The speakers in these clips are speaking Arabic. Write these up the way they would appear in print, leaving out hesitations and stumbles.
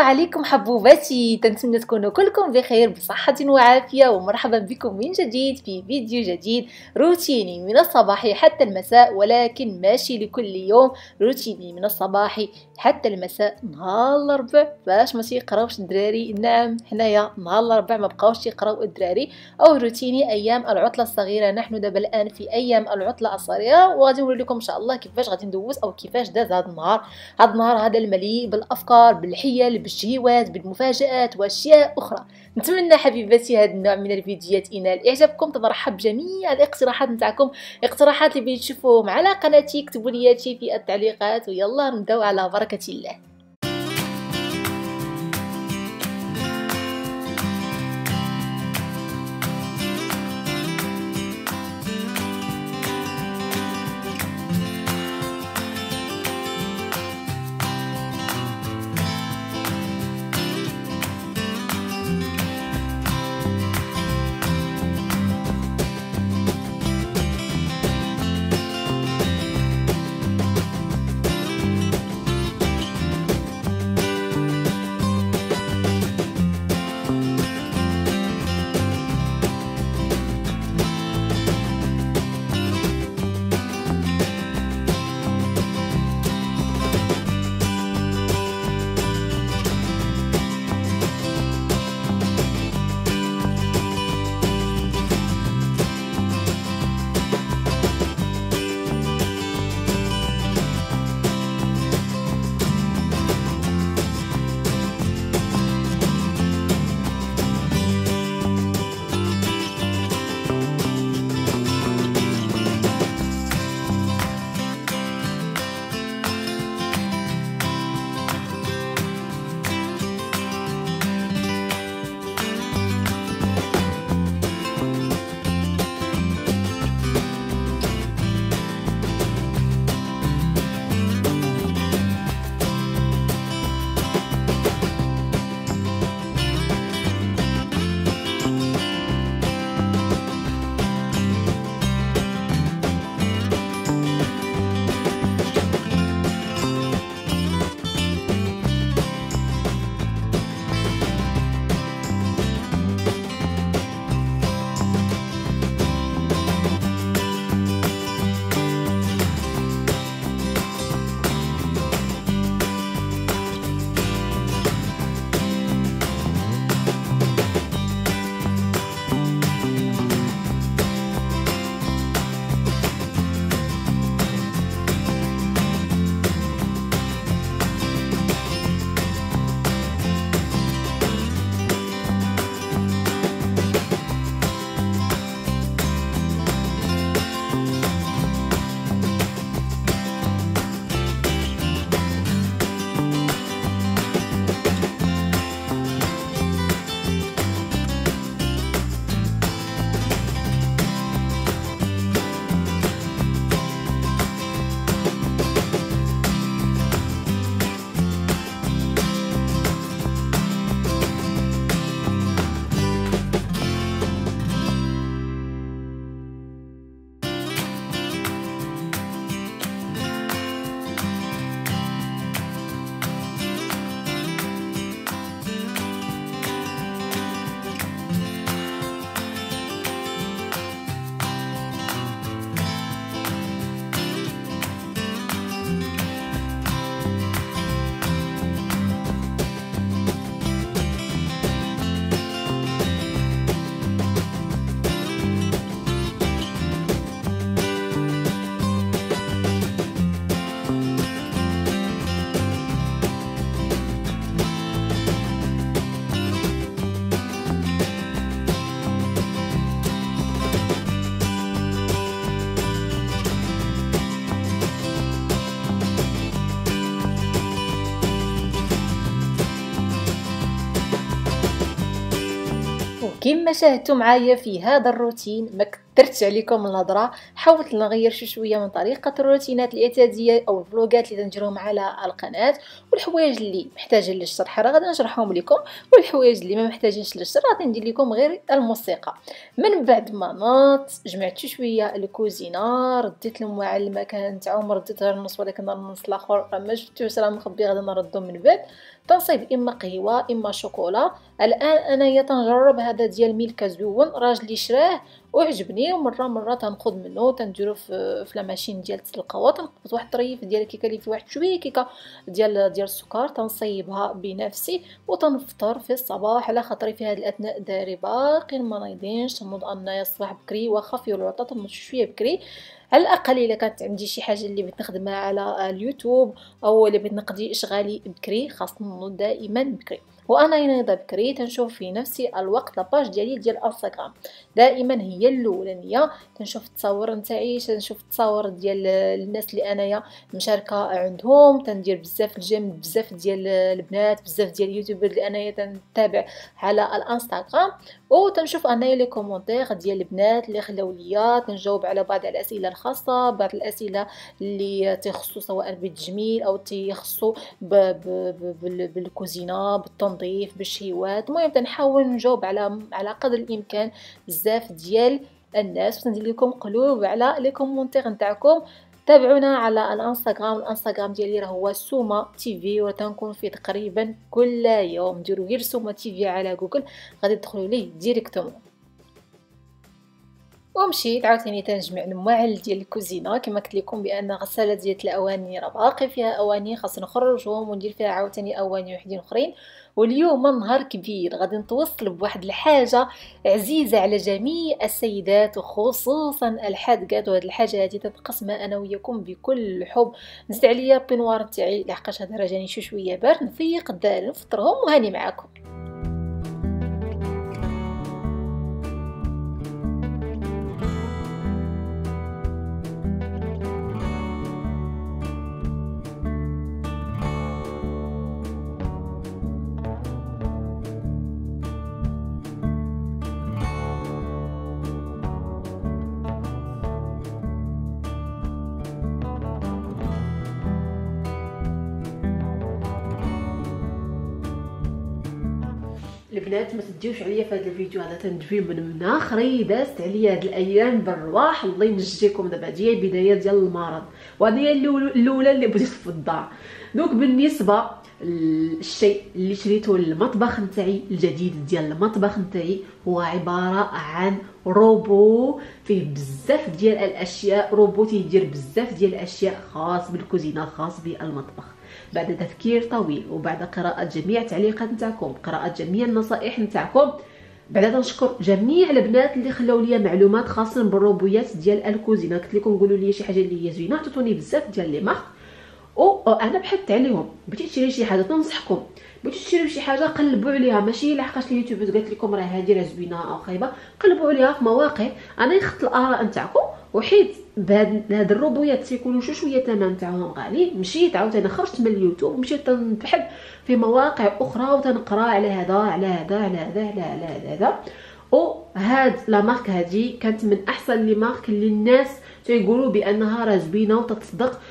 عليكم حبوباتي، تنتمنى تكونوا كلكم بخير بصحة وعافية، ومرحبا بكم من جديد في فيديو جديد روتيني من الصباح حتى المساء، ولكن ماشي لكل يوم روتيني من الصباح حتى المساء. نهار الاربع فاش ما تيقراوش الدراري، نعم حنايا نهار الاربع ما بقاوش يقراو الدراري، او روتيني ايام العطلة الصغيرة. نحن دابا الان في ايام العطلة الصغيرة، وغادي نوري لكم ان شاء الله كيفاش غادي ندوز او كيفاش داز هذا النهار. هذا النهار هذا المليء بالافكار، بالحيل، بالشهوات، بالمفاجآت واشياء اخرى. نتمنى حبيباتي هذا النوع من الفيديوهات ينال اعجابكم، تنرحب بجميع الاقتراحات نتاعكم، اقتراحات اللي بغيتو تشوفوهم على قناتي اكتبوا لي في التعليقات، ويلا نبداو على بركة الله. كما شاهدتوا معايا في هذا الروتين، ما درت عليكم الهضره، حاولت نغير شويه من طريقه الروتينات الاعتياديه او الفلوقات اللي تنجرهم على القناه، والحوايج اللي محتاجين للشرح راه غادي نشرحهم لكم، والحوايج اللي ما محتاجينش للشرح غادي ندير لكم غير الموسيقى. من بعد ما ناضت جمعت شويه الكوزينه، رديت المواعن المكان تاعهم، رديتها النص ولكن النص الاخر راه ما شفتوش راه مخبي، غادي نردو من بعد. تنصيب اما قهوه اما شوكولا. الان انايا تنجرب هذا ديال ميلكا زوين، راجلي شراه وعجبني، ومره تنخذ منه تنديرو في لا ماشين ديال القهوه، تنقبض واحد الطريف ديال الكيكه اللي فيه واحد شويه كيكه ديال السكر، تنصيبها بنفسي وتنفطر في الصباح، على خاطري في هذا الاثناء داري باقي ما نايضينش، تنوض انايا الصباح بكري واخا في الوطه تنوض شويه بكري، على الاقل الا كانت عندي شي حاجه اللي بغيت نخدمها على اليوتيوب او اللي بغيت نقضي اشغالي بكري، خاصني نوض دائما بكري. وانا نايضه بكري تنشوف في نفسي الوقت لاباج ديالي ديال انستغرام، دائما هي الاولانيه تنشوف التصاور نتاعي، تنشوف التصاور ديال الناس اللي انايا مشاركه عندهم، تندير بزاف الجيم، بزاف ديال البنات، بزاف ديال اليوتيوبر اللي انايا تنتابع على الانستغرام، وتنشوف انايا لي كومونتير ديال البنات اللي خلاو ليا، تنجاوب على بعض الاسئله الخاصه، بعض الاسئله اللي تخصو سواء بالتجميل او تخصو بالكوزينه، بالتنظيف، بالشهيوات. المهم تنحاول نجاوب على قدر الامكان بزاف ديال الناس، وندير لكم قلوب على لي كومونتير نتاعكم. تابعونا على الانستغرام ديالي راه هو سوما تي في، وتنكون فيه تقريبا كل يوم. ديروا غير سوما تي في على جوجل غادي تدخلوا ليه ديريكتومون. ومشيت عاوتاني تنجمع المواعن ديال الكوزينه، كما قلت لكم بان غساله ديال الاواني راه باقي فيها اواني خاص نخرجهم وندير فيها عاوتاني اواني وحدين اخرين. واليوم نهار كبير غادي نتوصل بواحد الحاجه عزيزه على جميع السيدات وخصوصا الحادقات، وهاد الحاجه هذه تتقسمها انا وياكم بكل حب. نزيد عليا البينوار تاعي لحقاش هذا راه جاني شويه بارد، نفيق الدار نفطرهم وهاني معاكم. البنات ما تديوش عليا في هذا الفيديو هذا، تندوي من مناخري دازت عليا هاد الايام بالرواح، الله ينجيكم. دابا ديال البدايه ديال المرض، وهذه الاولى اللي بديت في الدار. دونك بالنسبه الشيء اللي شريته للمطبخ نتاعي الجديد ديال المطبخ نتاعي هو عباره عن روبو فيه بزاف ديال الاشياء، روبو تيدير بزاف ديال الاشياء خاص بالكوزينه، خاص بالمطبخ. بعد تفكير طويل وبعد قراءة جميع التعليقات نتاعكم، قراءة جميع النصائح نتاعكم، بعد تنشكر جميع البنات اللي خلاو لي معلومات خاصه بالروبويات ديال الكوزينه. قلت لكم قولوا لي شي حاجه اللي هي زوينه، عطوني بزاف ديال لي مارك وانا بحثت عليهم. بغيتي تشري شي حاجه تنصحكم، بغيتي تشريو شي حاجه قلبوا عليها، ماشي لحقاش اليوتيوب قالت لكم راه هذه راه زوينه او خايبه، قلبوا عليها في مواقع. انا يخط الاراء نتاعكم، وحيت بهاد الروبويات تيكونوا شويه ثمن تاعهم غالي، مشيت عاوتاني خرجت من اليوتيوب ومشيت تنبحث في مواقع اخرى وتنقرا على هذا على هذا على هذا على هذا. وهاد لا مارك هذه كانت من احسن لي مارك اللي الناس تيقولوا بانها راه زوينه وتتصدق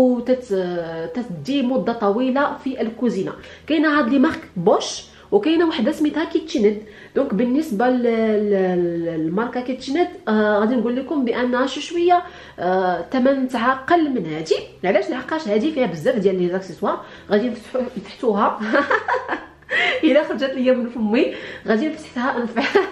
وتدي مده طويله في الكوزينه. كاينه هاد لي مارك بوش، وكاينه وحده سميتها كيتشند. دونك بالنسبه للماركه كيتشند غادي نقول لكم بانها شويه الثمن تاعها قل من هذه. علاش؟ لحقاش هذه فيها بزاف ديال لي زاكسيسوار غادي نفتحوها الا خرجت ليا من فمي غادي نفتحها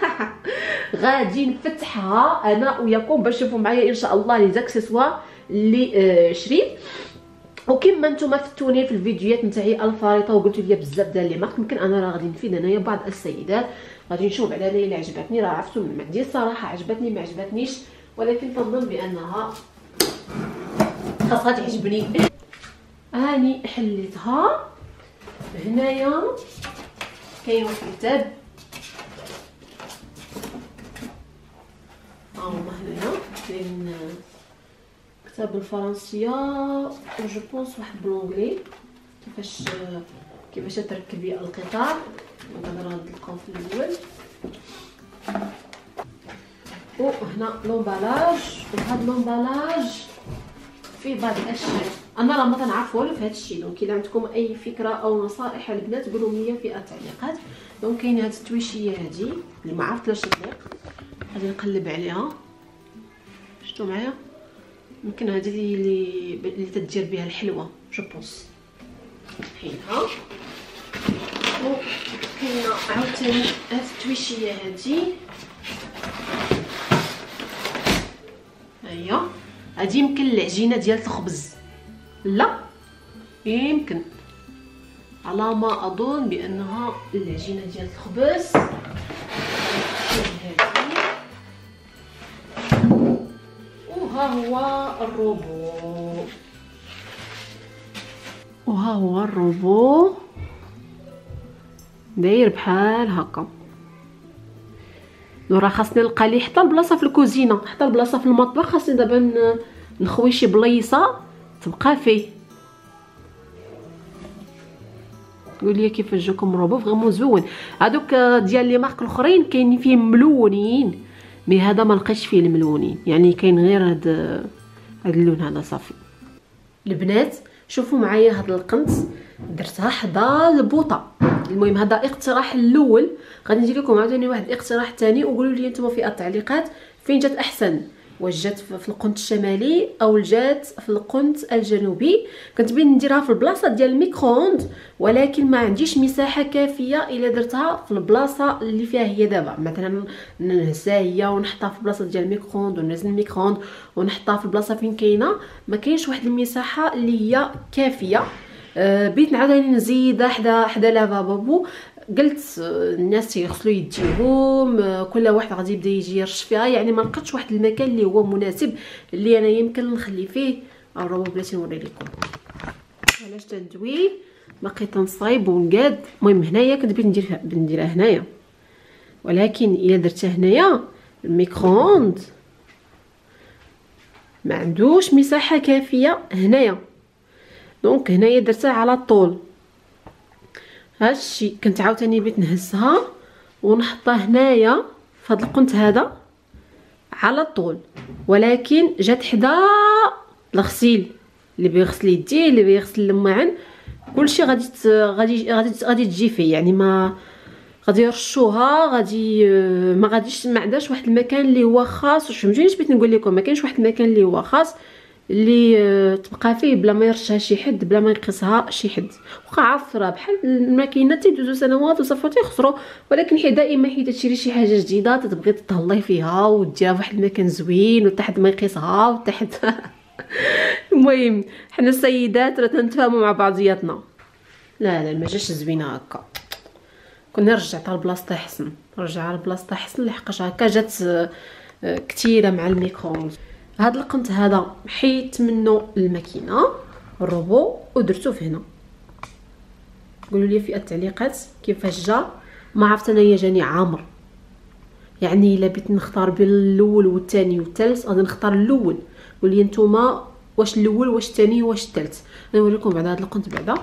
غادي نفتحها انا وياكم باش تشوفوا معايا ان شاء الله لي زاكسيسوار اللي شريت. وكما نتوما فتوني في الفيديوهات نتاعي الفارطه وقلتوا لي بزاف ديال لي مارك، يمكن انا راه غادي نفيد انايا بعض السيدات، غادي نشوف على اللي عجبتني. راه عرفتوا من عندي الصراحه عجبتني ما عجبتنيش، ولكن تنظن بانها خاصها تعجبني. هاني حليتها. هنايا كاين واحد الكتاب، هما هنايا كاين كتاب بالفرنسيه جو بونس واحد بالانجلي كيفاش تركبي القطع. دابا راه نلقاو في الاول. هنا لومبالاج، وهذا لومبالاج فيه بعض الاشياء. انا راه ما تنعرف والو في هذا الشيء، دونك الا عندكم اي فكره او نصائح البنات قولوا لي في التعليقات. دونك كاينه هذه التويشيه هذه اللي ما عرفت لاش تطلق، غادي نقلب عليها. شفتوا معايا؟ يمكن هذه اللي تدير بها الحلوه جو بونس. حيدها. وكاينه عاوتاني هذه التويشيه هذه، هي هذه يمكن العجينه ديال الخبز، لا يمكن على ما اظن بانها العجينه ديال الخبز. وها هو الروبو، وها هو الروبو داير بحال هكا. راه خاصني نلقى ليه حتى البلاصه في الكوزينه، حتى البلاصه في المطبخ. خاصني دابا نخوي شي بليصه تبقى فيه. قول لي كيفاش جاكم روبو فريمون زوين. هادوك ديال لي مارك الاخرين كاينين فيهم ملونين، مي هذا ما لقيتش فيه الملونين، يعني كاين غير هاد اللون هذا صافي. البنات شوفوا معايا هاد القنت درتها حدا البوطه. المهم هذا اقتراح الاول، غادي ندير لكم عاوتاني واحد الاقتراح ثاني وقولوا لي نتوما في التعليقات فين جات احسن، واش جات في القنت الشمالي او جات في القنت الجنوبي. كنت بين نديرها في البلاصه ديال الميكرووند، ولكن ما عنديش مساحه كافيه الا درتها في البلاصه اللي فيها هي دابا. مثلا نهزها هي ونحطها في البلاصه ديال الميكرووند وننزل الميكرووند ونحطها في البلاصه فين كاينه، ما كاينش واحد المساحه اللي هي كافيه. بغيت نعاوداني نزيدها حدا لافابو. قلت الناس يغسلوا يديهم، كل واحد غادي يبدا يجي يرش فيها، يعني ما لقيتش واحد المكان اللي هو مناسب اللي انا يمكن نخلي فيه الروبو. بلاتي نوري لكم علاش تندوي باقي تنصايب ونقاد. المهم هنايا كنت بغيت نديرها هنايا، ولكن الا درتها هنايا الميكرووند ما عندوش مساحه كافيه هنايا، دونك هنايا درتها على الطول. هادشي كنت عاوتاني بغيت نهزها ونحطها هنايا في هذا القنت هذا على الطول، ولكن جات حدا الغسيل. اللي بيغسل يديه، اللي بيغسل الماعن، كلشي غادي تجي فيه، يعني ما غادي يرشوها، غادي ما عندهاش واحد المكان اللي هو خاص. فهمتوني بغيت نقول لكم؟ ما كاينش واحد المكان اللي هو خاص اللي تبقى فيه بلا ما يرشها شي حد، بلا ما يقيسها شي حد. وقع عفره بحال الماكينات تيدوزو سنوات وصافي تيخسروا، ولكن حيت دائما حيت تشري شي حاجه جديده تتبغي تهلاي فيها وديرها فواحد المكان زوين وحتى حد ما يقيسها وحتى حد المهم حنا السيدات راه تنتفاهموا مع بعضياتنا. لا ما جاش زوينه هكا، كنا رجعتها لبلاصتها احسن، رجعها لبلاصتها احسن لحقاش هكا جات كثيره مع الميكرووند. هاد القنت هذا حيت منه الماكينه الروبو ودرتو في هنا. قولوا لي في التعليقات كيفاش جا. ما عرفت انايا جاني عامر، يعني الا بغيت نختار بين الاول والثاني والثالث غادي نختار الاول. قولوا لي نتوما واش الاول واش الثاني واش الثالث. نوريكم بعد هاد القنت. بعدا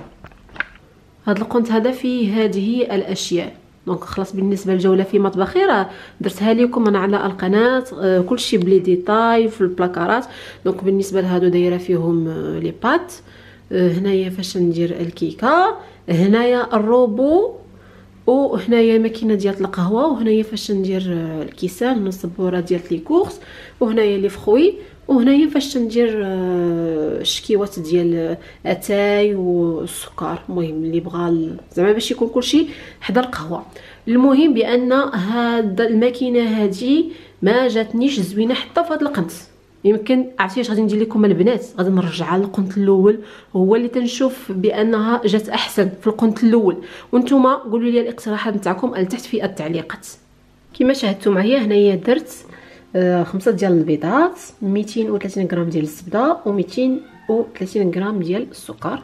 هاد القنت هذا فيه هذه الاشياء. دونك خلاص بالنسبه للجوله في مطبخي راه درتها لكم انا على القناه، كلشي بلي ديتاي في البلاكارات. دونك بالنسبه لهادو دايره فيهم لي بات. هنايا فاش ندير الكيكه، هنايا الروبو، وهنايا ماكينه ديال القهوه، وهنايا فاش ندير الكيسان الصبوره ديال لي كورس، وهنايا لي فخوي، وهنايا فاش ندير الشكيوات ديال اتاي والسكر. المهم اللي بغى زعما باش يكون كلشي حدا القهوه. المهم بان هاد الماكينه هذه ما جاتنيش زوينه حتى في هاد القنت. يمكن عرفتي اش غادي ندير لكم البنات؟ غادي نرجعها للقنت الاول، هو اللي تنشوف بانها جات احسن في القنت الاول. وانتم قولوا لي الاقتراحات نتاعكم لتحت في التعليقات. كما شاهدتوا معايا هنايا درت 5 ديال البيضات، 230 غرام ديال الزبده، و 230 غرام ديال السكر.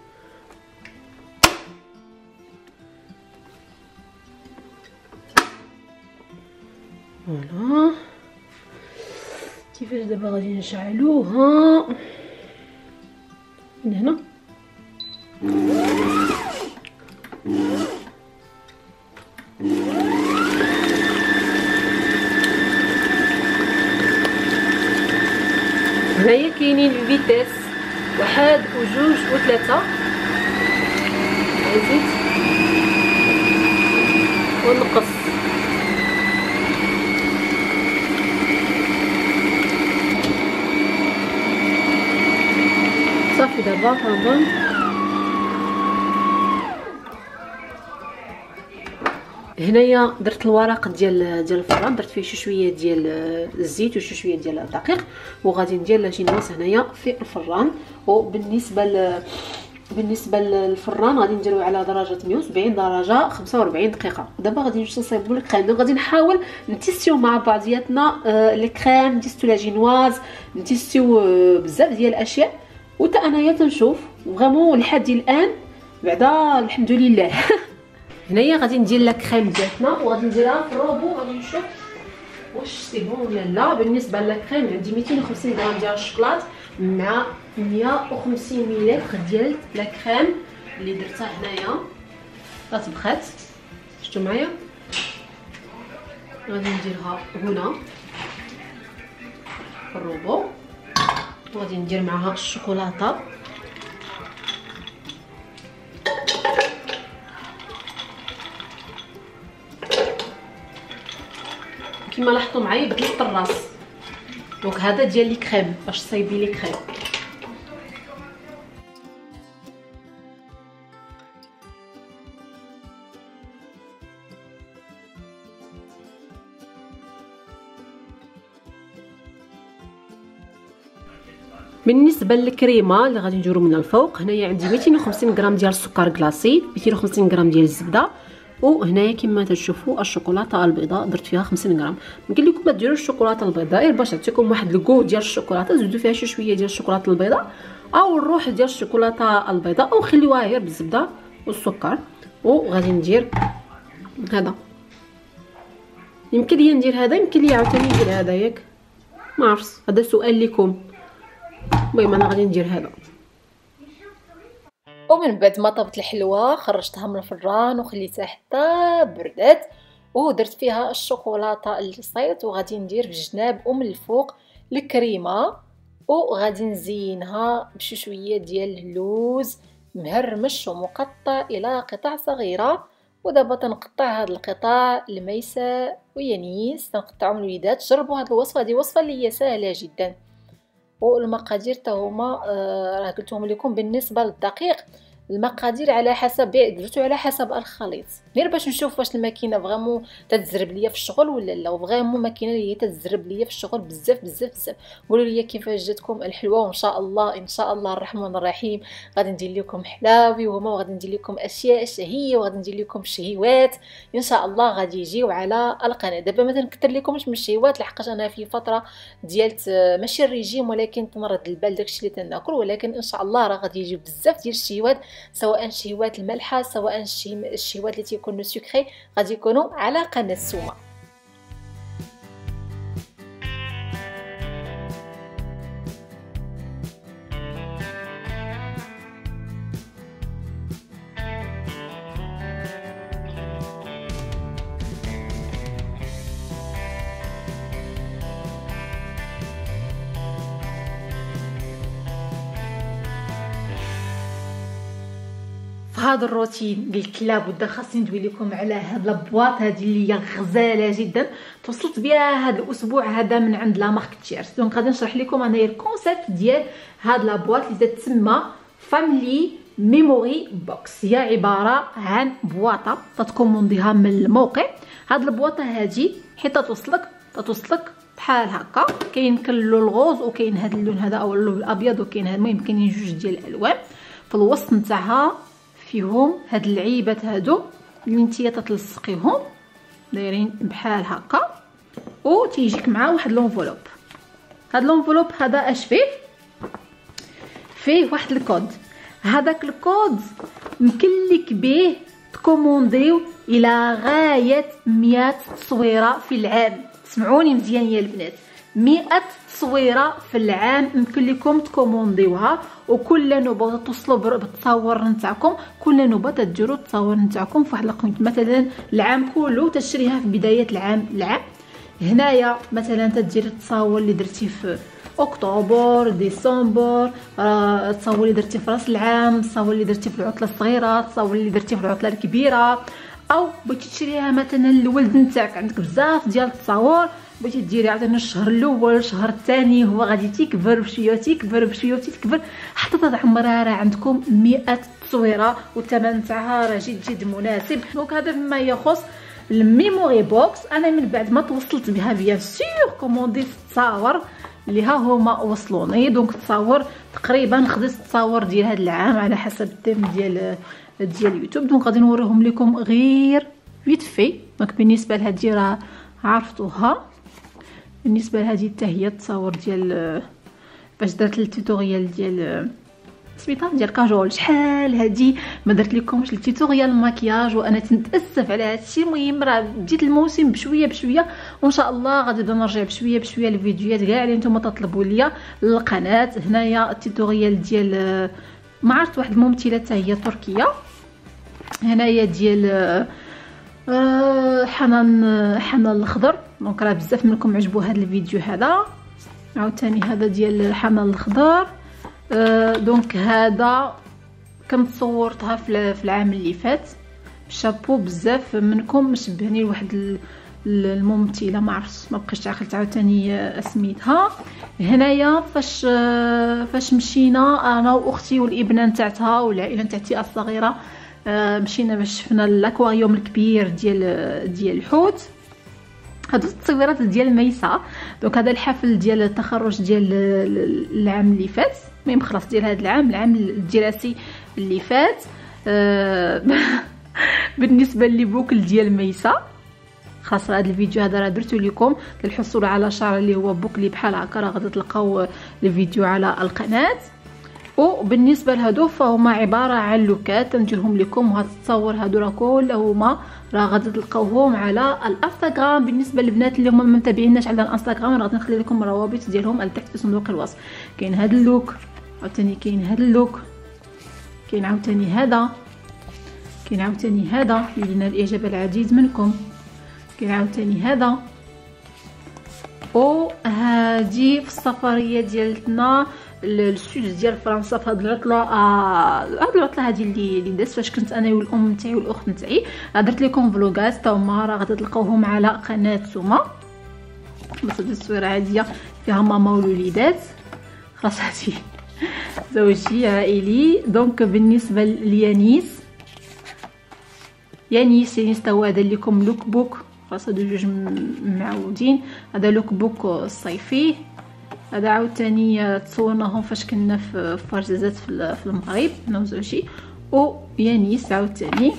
فوالا كيفاش دابا غادي نشعلوها من هنا. هنايا كاينين الفيتاس 1 و2 و3. نزيد ونقص. صافي دابا كنظن هنايا درت الورق ديال الفران، درت فيه شويه ديال الزيت وشويه ديال الدقيق، وغادي ندير لاجينواس هنايا في الفران. بالنسبه للفران غادي نديروه على درجه 170 درجه 45 دقيقه. دابا غادي نصايبوا الكريم، غادي نحاول نتيستيو مع بعضياتنا الكريم، نتيستو لاجينواز، نتيستيو بزاف ديال الاشياء، وتا انايا تنشوف فريمون لحد الان بعدا الحمد لله. هنايا غادي ندير لا كريم ديالنا وغادي نديرها في الروبو، غادي نشوف واش سي بون ولا لا. بالنسبه للكريم عندي 250 غرام ديال الشوكولات مع 150 ملل ديال لا كريم اللي درتها هنايا طبخات. شفتوا معايا؟ غادي نديرها هنا في الروبو، وغادي ندير معها الشوكولاته. كما لاحظتوا معايا بدلت الراس، دونك هذا ديال لي كريم باش تصايبي لي كريم. بالنسبه للكريمه اللي غادي نديرو من الفوق، هنايا عندي 250 غرام ديال السكر كلاصي، 250 غرام ديال الزبده، وهنايا كما تشوفوا الشوكولاته البيضاء درت فيها 50 غرام. يمكن لكم ما ديروش الشوكولاته البيضاء غير باش تعطيكم واحد الكو ديال الشوكولاته، زيدوا فيها شويه ديال الشوكولاته البيضاء او الروح ديال الشوكولاته البيضاء، او خليوها غير بالزبده والسكر. وغادي ندير هذا، يمكن لي ندير هذا، يمكن لي عاوتاني ندير هذا، ياك ما عرفتش، هذا سؤال لكم. المهم انا غادي ندير هذا. ومن بعد ما طابت الحلوى خرجتها من الفران وخليتها حتى بردات، ودرت فيها الشوكولاته اللي صايت، وغادي ندير في الجناب ومن الفوق الكريمه، وغادي نزينها بشويه ديال اللوز مهرمش ومقطع الى قطع صغيره. ودابا تنقطع هاد القطع لميسة ويانيس، تنقطعهم الوليدات. جربوا هاد الوصفه، هذه وصفه اللي هي سهله جدا. والمقادير تا هما راه قلتهم لكم. بالنسبه للدقيق المقادير على حسب درتو على حسب الخليط، غير باش نشوف واش الماكينه فريمون تتزرب ليا في الشغل ولا لا. وفريمون ماكينه اللي هي تتزرب ليا في الشغل بزاف بزاف بزاف. قولوا لي كيفاش جاتكم الحلوه، وان شاء الله ان شاء الله الرحمن الرحيم غادي ندير لكم حلاوي وهما، وغادي ندير لكم اشياء شهيه، وغادي ندير لكم شهيوات ان شاء الله غادي يجيو على القناه. دابا ما تنكثر لكمش من الشهيوات لحقاش انا في فتره ديالت ماشي الريجيم، ولكن تنرد البال داكشي اللي تناكل. ولكن ان شاء الله راه غادي يجيو بزاف ديال الشهيوات، سواء الشهيوات المالحه سواء الشهيوات اللي تيكونوا سكري، غادي يكونوا على قناه سومه. هذا الروتين قلت لابد خاصني ندوي لكم على هاد لابواط هذه اللي هي غزاله جدا. توصلت بها هذا الاسبوع هذا من عند لا مارك تيرس. دونك غادي نشرح لكم انايا الكونسيبت ديال هاد لابواط اللي تتسمى فاميلي ميموري بوكس. هي عباره عن بواطه تتكومونديها من الموقع. هاد البواطه هذه حيت توصلك بحال هكا، كاين اللون الغوز وكاين هذا اللون هذا او اللون الابيض، وكاين هذا المهم كاينين جوج ديال الالوان. في الوسط نتاعها فيهم هاد اللعيبات هادو اللي نتيا تتلصقيهم دايرين بحال هكا، وتيجيك مع واحد لونفولوب. هاد لونفولوب هذا اش فيه واحد الكود. هذاك الكود يمكن لك به تكومونديو الى غايه 100 تصويره في العام. سمعوني مزيان يا البنات، 100 تصويره في العام يمكن لكم تكومونديوها، وكل نوبه توصلوا بالتصاور نتاعكم، كل نوبه تديروا التصاور نتاعكم في واحد القيمه. مثلا العام كله تشريها في بدايه العام. هنايا مثلا تدير التصاور اللي درتي في اكتوبر، ديسمبر، التصاور اللي درتي في راس العام، التصاور اللي درتي في العطله الصغيره، التصاور اللي درتي في العطله الكبيره، او بغيتي تشريها مثلا للولد نتاعك، عندك بزاف ديال التصاور بغيتي ديري عاوتاني الشهر الاول الشهر الثاني هو غادي تيكبر بشويه تيكبر بشويه تيكبر حتى تعمرها راه عندكم 100 تصويره والثمن تاعها راه جد مناسب. دونك هذا فيما يخص الميموري بوكس. انا من بعد ما توصلت بها بيان سور كومونديت التصاور اللي ها هما وصلوني. دونك التصاور تقريبا خديت التصاور ديال هذا العام على حسب التيم ديال يوتيوب. دونك غادي نوريهم لكم غير فيت في. دونك بالنسبه لهذه راه عرفتوها، بالنسبه لهذه حتى هي التصاور ديال باش درت التوتوريال ديال سميتها ديال كاجول. شحال هذه ما درت لكمش التوتوريال الماكياج وانا تنتاسف على هذا الشيء. المهم راه بديت الموسم بشويه بشويه وان شاء الله غادي نرجع بشويه بشويه الفيديوهات كاع اللي نتوما تطلبوا ليا للقناه. هنايا التوتوريال ديال ما عرفت واحد الممثله حتى هي تركيه، هنايا ديال حنان الخضر. دونك راه بزاف منكم عجبوا هذا الفيديو هذا. عاوتاني هذا ديال حنان الخضر. دونك هذا كنت صورتها في العام اللي فات. شابو بزاف منكم مشبهني لواحد الممثله ما عرفتش ما بقيتش عقلت عاوتاني سميتها. هنايا فاش مشينا انا واختي والابنه نتاعتها والعائله نتاعتي الصغيره مشينا باش شفنا الاكواريوم الكبير ديال الحوت. هادو التصويرات ديال ميسا. دونك هذا الحفل ديال التخرج ديال العام اللي فات، المهم خلاص ديال هذا العام الدراسي اللي فات. بالنسبه للبوكل ديال ميسا خاص هذا الفيديو هذا راه درتو لكم للحصول على شعر اللي هو بوكلي بحال هكا، راه غادي تلقاو الفيديو على القناه. وبالنسبه لهادو فهما عباره عن لوكات نديرهم لكم. وهاد التصاور هادو راه كلهما راه غادي تلقاوهم على الانستغرام. بالنسبه للبنات اللي هما ما متابعيناش على الانستغرام غادي نخلي لكم الروابط ديالهم تحت في صندوق الوصف. كاين هاد اللوك، عاوتاني كاين هاد اللوك، كاين عاوتاني هذا، كاين عاوتاني هذا اللي نال الاعجاب العديد منكم، كاين عاوتاني هذا. وهادي في السفريه ديالتنا للسود ديال فرنسا في هاد العطله. هاد العطله هادي اللي دازت فاش كنت انا والام نتاعي والاخت نتاعي. درت لكم فلوغات تا هما راه غادي تلقاوهم على قناه سوما. بس هاد التصويره عاديه فيها ماما والوليدات خلاص هادي زوجي عائلي. دونك بالنسبه ليانيس تا هو هذا لكم لوك بوك خلاص هادو جوج معودين. هذا لوك بوك الصيفي. هذا عاوتاني تصورناهم فاش كنا في فرزازات في المغرب انا وزوجي ويانيس عاوتاني.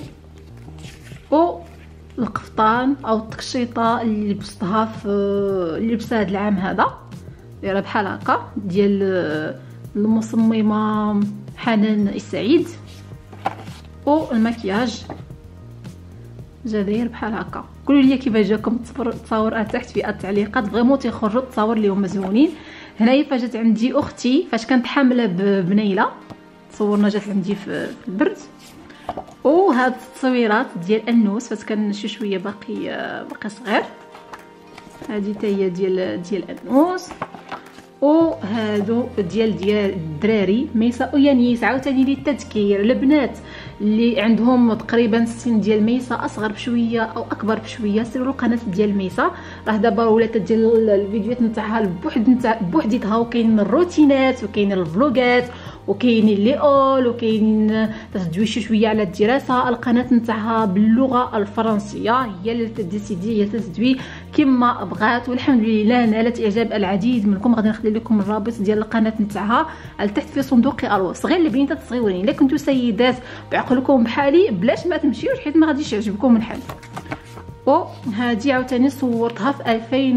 والقفطان او التكشيطه اللي لبستها اللي لبسها هذا العام هذا اللي راه بحال هكا ديال المصممه حنان السعيد. والمكياج جا داير بحال هكا. قولوا لي كيفاش جاكم التصاور تحت في التعليقات. فريمون تيخرجوا التصاور اللي هما زوينين. هنايا فاجت عندي اختي فاش كانت حامله ببنيله تصورنا جات عندي في البرد. وهاد التصويرات ديال انوس فاش كان شويه باقي صغير. هذه حتى هي ديال انوس. وهادو ديال الدراري ميسا ويانيس. عاوتاني للتذكير البنات اللي عندهم تقريبا السن ديال ميسا اصغر بشويه او اكبر بشويه سيروا القناه ديال ميسا. راه دابا ولات ديال الفيديوهات نتاعها بوحديتها وكاين الروتينات وكاين الفلوغات وكاين لي اول وكاين تدوي شويه على الدراسه. القناه نتاعها باللغه الفرنسيه هي اللي تديسيدي هي تدوي كما بغات والحمد لله نالت اعجاب العديد منكم. غادي نخلي لكم الرابط ديال القناه نتاعها تحت في صندوق الوصف. غير البنيتات الصغيورين الا كنتو سيدات بعقلكم بحالي بلاش ما تمشيوش حيت ما غاديش يعجبكم الحال. وهذه عاوتاني صورتها في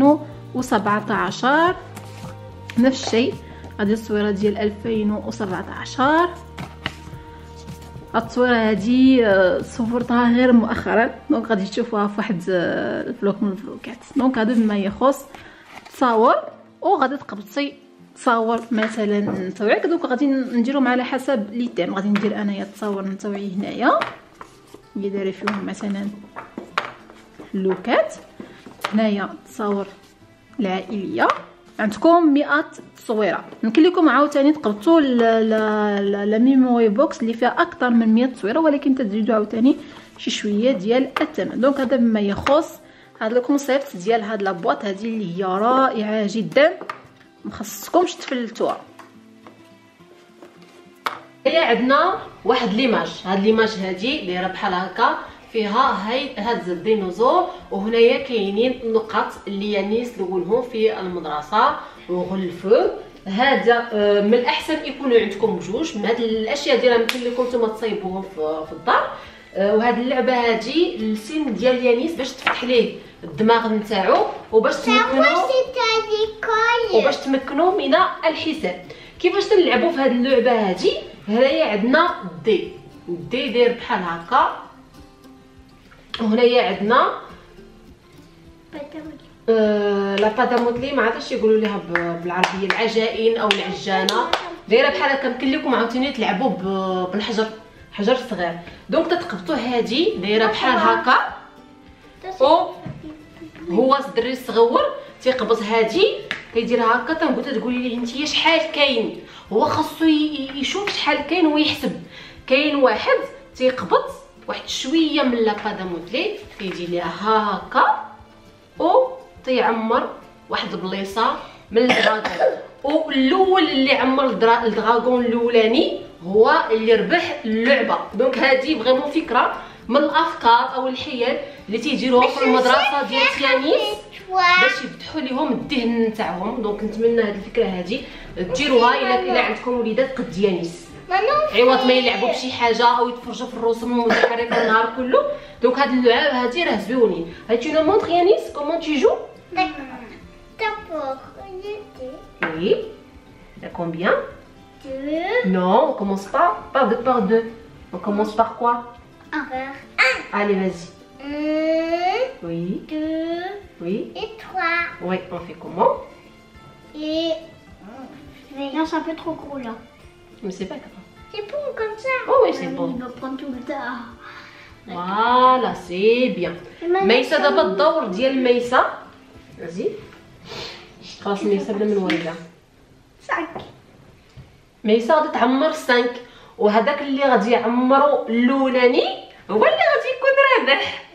2017 نفس الشيء. هذه التصويره ديال 2017. التصويره هذه صورتها غير مؤخرا دونك غادي تشوفوها في واحد الفلوق من الفلوقات. دونك هذا بما يخص تصاور وغادي تقبطي تصاور مثلا نتاوعك. دونك غادي نديرهم على حسب لي تيم. غادي ندير انايا التصاور نتاوعي هنايا اللي دايره فيهم مثلا اللوكات. هنايا التصاور العائليه عندكم 100 تصويره. يمكن لكم عاوتاني تقبطوا لا ميموري بوكس اللي فيها اكثر من 100 تصويره، ولكن تزيدوا عاوتاني شي شويه ديال الثمن. دونك هذا بما يخص هذا الكونسيبت ديال هاد لابواط هذه اللي هي رائعه جدا، ما خصكمش تفلتوها. هي عندنا واحد ليماج، هاد ليماج هذه دايره بحال هكا، فيها هاد الديناصور، وهنايا كاينين النقط اللي يعني سلولهم في المدرسه وغلفوا. هذا من الاحسن يكونوا عندكم بجوج من هاد الاشياء ديالها، يمكن لكم نتوما تصايبوهم في الدار. وهاد اللعبه هذه السن ديال يانيس باش تفتح ليه الدماغ نتاعو وباش تمكنوا من الحساب. كيفاش تنلعبوا في هاد اللعبه هذه؟ هنايا عندنا الدي داير بحال هكا، وهنايا عندنا لا باداموتلي، ما عرفتش يقولوا ليها بالعربيه، العجائن او العجانه، دايره بحال هكا. يمكن لكم عاوتاني تلعبوا بالحجر، حجر صغير. دونك تتقبطوا هذه دايره بحال هكا، او هو الدري الصغور تيقبض هذه كيديرها هكا. تقولي ليه نتيا شحال كاين، هو خاصو يشوف شحال كاين ويحسب. كاين واحد تيقبض واحد شويه من لاباداموتلي كيدير ليها هكا، او تيعمر واحد البليصه من الدراغون. والاول اللي عمر الدراغون الاولاني هو اللي ربح اللعبه. دونك هذه فريمون فكره من الافكار او الحيل اللي تيديروها في المدرسه ديال تيانيس باش يفتحوا لهم الذهن نتاعهم. دونك نتمنى هذه الفكره هذه ديروها الا عندكم وليدات قد يانيس، عوض ما يلعبوا بشي حاجه او يتفرجوا في الرسوم المتحركه النهار كله. دونك هاد اللعب هادي راه زوينين. هاي tu nous montres يانيس comment tu joues? D'accord. Oui. Il y a combien? 2. Non, on commence pas par deux. On commence par quoi? 1. Allez, vas-y. 1. Oui. 2. Oui. Et 3. Oui, on fait comment? Et... Non, c'est un peu trop gros là. Mais c'est pas grave. C'est bon comme ça. Oh oui, c'est bon. Il va prendre tout le temps. Voilà, c'est bien. ميسة دابا الدور ديال ميسة. Vas-y. خلاص ميسة بدا من وريها. 5. ميسة غادي تعمر 5، وهذاك اللي غادي يعمرو الاولاني هو اللي غادي يكون رابح.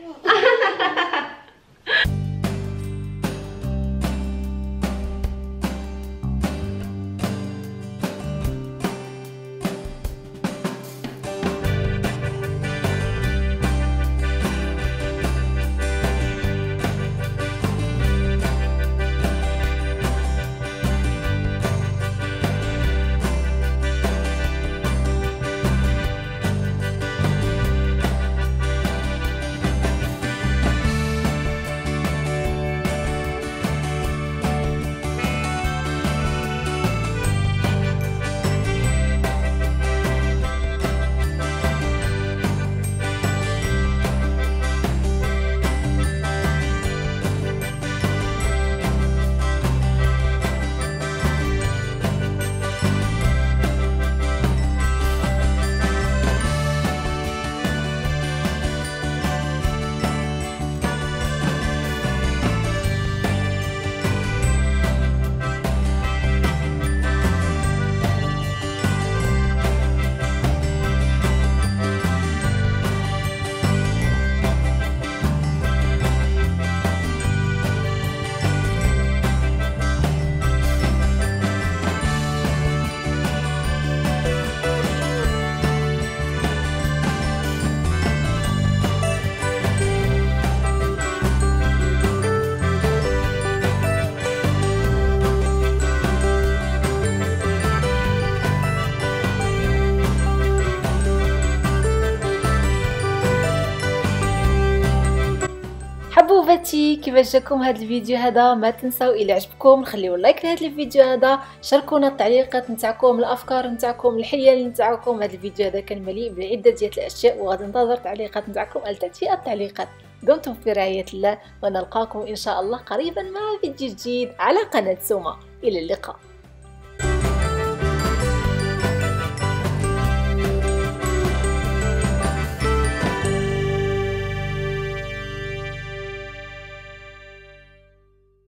حبوباتي كيفاش جاكم هذا الفيديو هذا؟ ما تنساو الى عجبكم نخليو لايك لهذا الفيديو هذا، شاركونا التعليقات نتاعكم، الافكار نتاعكم، الحيل نتاعكم. هذا الفيديو هذا كان مليء بعده ديال الاشياء، وغادي ننتظر التعليقات نتاعكم التي التعليقات. دمتم في رعايه الله، ونلقاكم ان شاء الله قريبا مع فيديو جديد على قناه سوما. الى اللقاء.